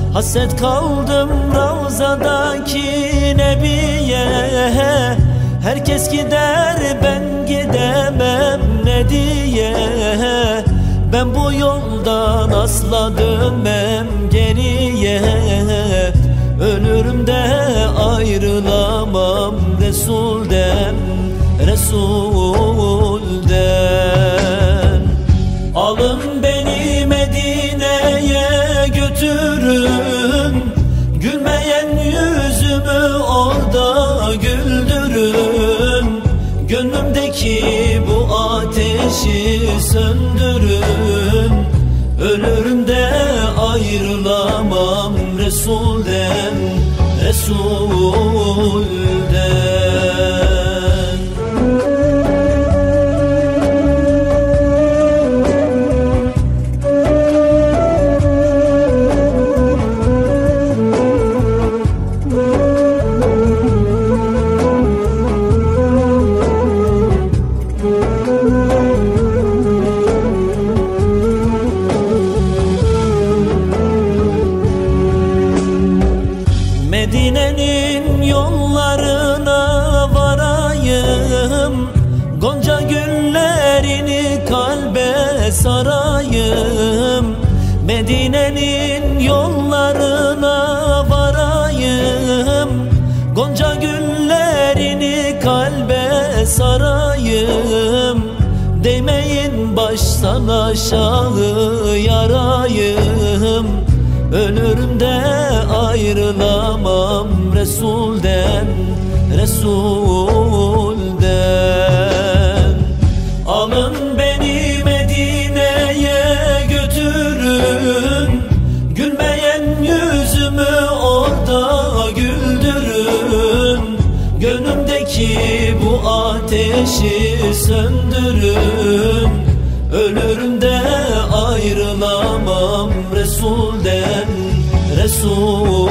Hasret kaldım Ravzadaki Nebiye. Herkes gider ben gidemem ne diye. Ben bu yoldan asla dönmem geriye. Ölürüm de ayrılamam Resul'den, Resul'den. Alın beni Medine'ye götürün, gülmeyen yüzümü orada güldürün. Gönlümdeki bu ateşi söndürün. Ölürüm de ayrılamam Resul'den, Resul'den. Medine'nin yollarına varayım, gonca güllerini kalbe sarayım. Medine'nin yollarına varayım, gonca güllerini kalbe sarayım. Değmeyin baştan aşağı yarayım. Ölürüm de ayrılamam Resul'den, Resul'den. Alın beni Medine'ye götürün, gülmeyen yüzümü orada güldürün. Gönlümdeki bu ateşi söndürün. Ölürüm de ayrılamam Resul'den, Resul.